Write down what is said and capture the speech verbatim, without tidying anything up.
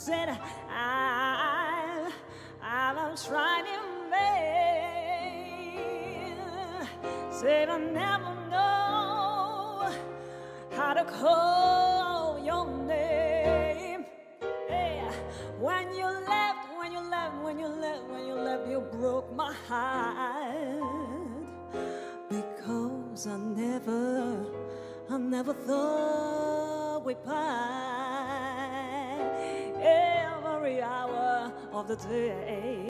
said I, I've tried in vain. Said I never know how to call your name. Hey, when you left, when you left, when you left, when you left, you broke my heart. Because I never, I never thought we'd part every hour of the day.